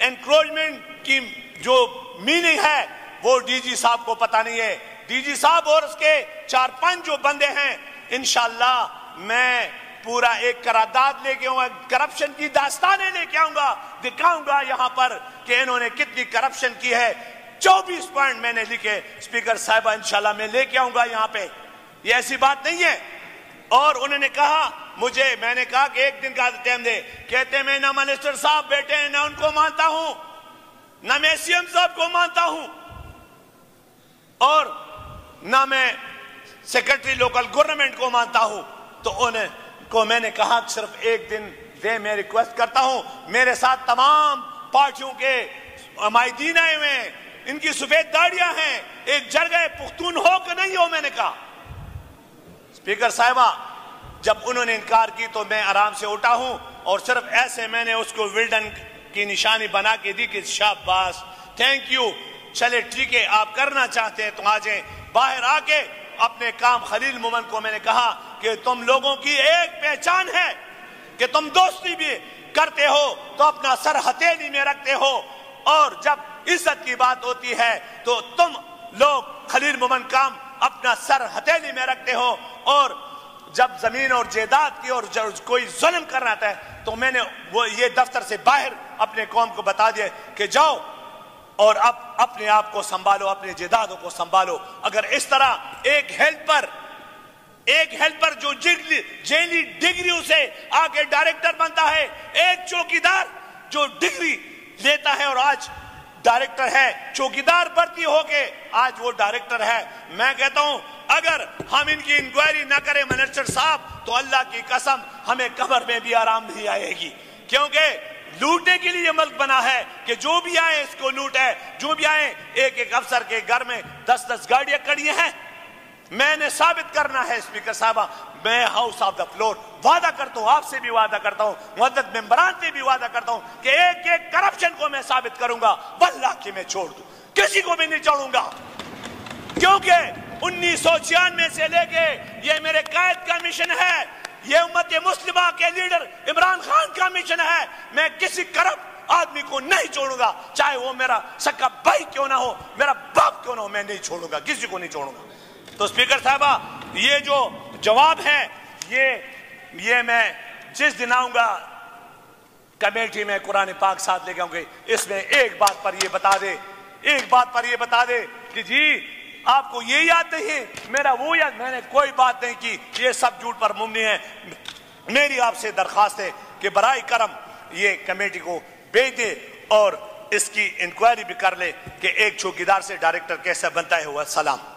Encroachment کی جو meaning ہے وہ ڈی جی صاحب کو پتہ نہیں ہے. ڈی جی صاحب اور اس کے 4-5 جو بندے ہیں انشاءاللہ میں پورا ایک قرارداد لے کے آؤں گا, کرپشن کی داستانیں لے کے آؤں گا, دکھاؤں گا یہاں پر کہ انہوں نے کتنی کرپشن کی ہے. 24 پوائنٹ میں نے لکھے اسپیکر صاحبہ, انشاءاللہ میں لے کے آؤں گا یہاں پہ. یہ ایسی بات نہیں ہے. اور انہوں نے کہا مجھے, میں نے کہا کہ ایک دن کا ٹائم دے. کہتے میں نہ منسٹر صاحب بیٹے ہیں نہ ان کو مانتا ہوں, نہ میں سی ایم صاحب کو مانتا ہوں, اور نہ میں سیکرٹری لوکل گورنمنٹ کو مانتا ہوں. تو انہیں کو میں نے کہا صرف ایک دن دے, میں ریکویسٹ کرتا ہوں. میرے ساتھ تمام پارٹیوں کے مائدین آئے ہوئے ہیں, ان کی سفید داڑیاں ہیں, ایک جرگہ پختون ہو کہ نہیں ہو. میں نے کہا اسپیکر صاحبہ جب انہوں نے انکار کی تو میں آرام سے اٹھا ہوں اور صرف ایسے میں نے اس کو ولڈن کی نشانی بنا کے دی کہ شاباش, تھینک یو, چلے ٹھیک ہے آپ کرنا چاہتے ہیں تو آ جائیں. باہر آ کے اپنے کام خلیل مومن کو میں نے کہا کہ تم لوگوں کی ایک پہچان ہے کہ تم دوستی بھی کرتے ہو تو اپنا سر ہتھیلی میں رکھتے ہو, اور جب عزت کی بات ہوتی ہے تو تم لوگ خلیل مومن کام اپنا سر ہتھیلی میں رکھتے ہو. اور جب زمین اور جائیداد کی اور کوئی ظلم کر رہا ہے تو میں نے وہ یہ دفتر سے باہر اپنے قوم کو بتا دیا کہ جاؤ اور اب اپنے آپ کو سنبھالو, اپنے جائیدادوں کو سنبھالو. اگر اس طرح ایک ہیلپر جو جیلی ڈگری سے آگے ڈائریکٹر بنتا ہے, ایک چوکیدار جو ڈگری لیتا ہے اور آج ڈائریکٹر ہے, چوکیدار بھرتی ہو کے آج وہ ڈائریکٹر ہے. میں کہتا ہوں اگر ہم ان کی انکوائری نہ کریں منسٹر صاحب تو اللہ کی قسم ہمیں قبر میں بھی آرام نہیں آئے گی, کیونکہ لوٹنے کے لیے ملک بنا ہے کہ جو بھی آئے اس کو لوٹ ہے. جو بھی آئے, ایک افسر کے گھر میں 10 گاڑیاں کڑی ہیں. میں نے ثابت کرنا ہے اسپیکر صاحبہ, میں ہاؤس آف دا فلور وعدہ کرتا ہوں, آپ سے بھی وعدہ کرتا ہوں, معزز ممبران سے بھی وعدہ کرتا ہوں کہ ایک کرپشن کو میں ثابت کروں گا, واللہ کہ میں چھوڑ دوں, کسی کو بھی نہیں چھوڑوں گا. کیونکہ 1996 سے لے کے یہ میرے قائد کا مشن ہے, یہ امت مسلمہ کے لیڈر عمران خان کا مشن ہے. میں کسی کرپٹ آدمی کو نہیں چھوڑوں گا, چاہے وہ میرا سکا بھائی کیوں نہ ہو, میرا باپ کیوں نہ ہو, میں نہیں چھوڑوں گا, کسی کو نہیں چھوڑوں گا. تو اسپیکر صاحبہ یہ جو جواب ہے یہ میں جس دن آؤں گا کمیٹی میں قرآن پاک ساتھ لے کے آؤں گے, اس میں ایک بات پر یہ بتا دے کہ جی آپ کو یہ یاد نہیں ہے, میرا وہ یاد, میں نے کوئی بات نہیں کی, یہ سب جھوٹ پر مبنی ہے. میری آپ سے درخواست ہے کہ برائے کرم یہ کمیٹی کو بھیج دے اور اس کی انکوائری بھی کر لے کہ ایک چوکیدار سے ڈائریکٹر کیسے بنتا ہے. ہوا سلام.